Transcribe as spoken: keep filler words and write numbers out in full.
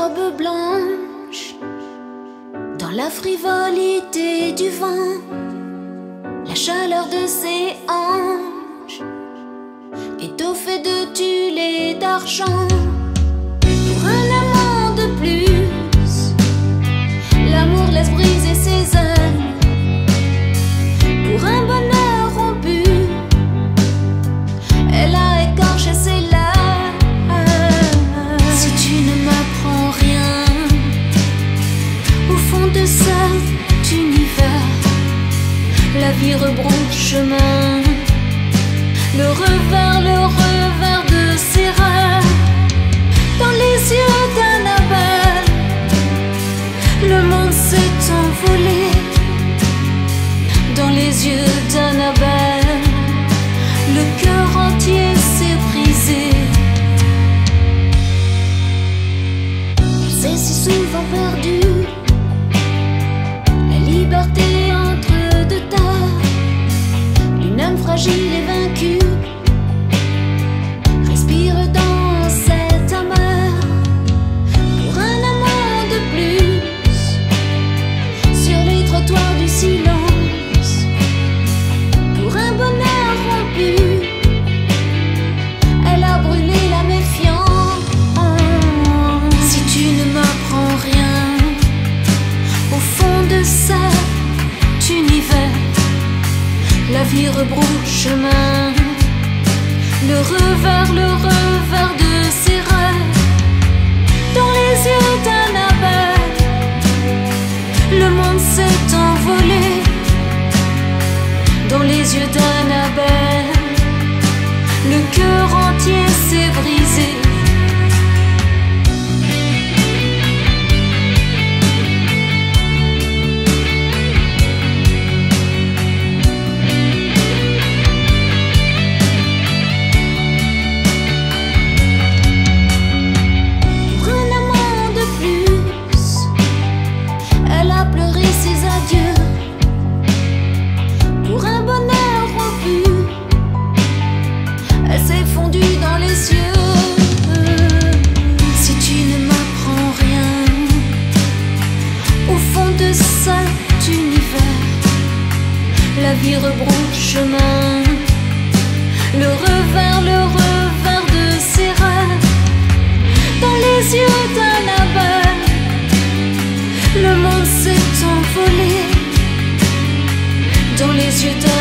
robe blanche, dans la frivolité du vent, la chaleur de ses hanches, étoffée de tulle et d'argent. Pour un amant de plus, l'amour laisse briser ses ailes. Pour un bonheur rompu, elle a écorché ses lèvres. Si tu ne m'apprends rien au fond de cet univers, la vie rebrousse chemin, le revers, le revers de ses rêves. Dans les yeux d'Annabelle, le monde s'est envolé. Dans les yeux d'Annabelle, le cœur entier s'est brisé. Elle s'est si souvent perdue, la liberté entre deux terres. Une âme fragile et vaincue respire dans cette amer. Pour un amant de plus, sur les trottoirs du silence, pour un bonheur rompu, elle a brûlé la méfiance. Si tu ne m'apprends rien au fond de cet univers, la vie rebrousse chemin, le revers, le revers de ses rêves. Dans les yeux d'Annabelle, le monde s'est envolé. Dans les yeux d'Annabelle, le cœur entier s'est brisé. La vie rebrousse chemin, le revers, le revers de ses rêves. Dans les yeux d'Annabelle, le monde s'est envolé. Dans les yeux d'Annabelle,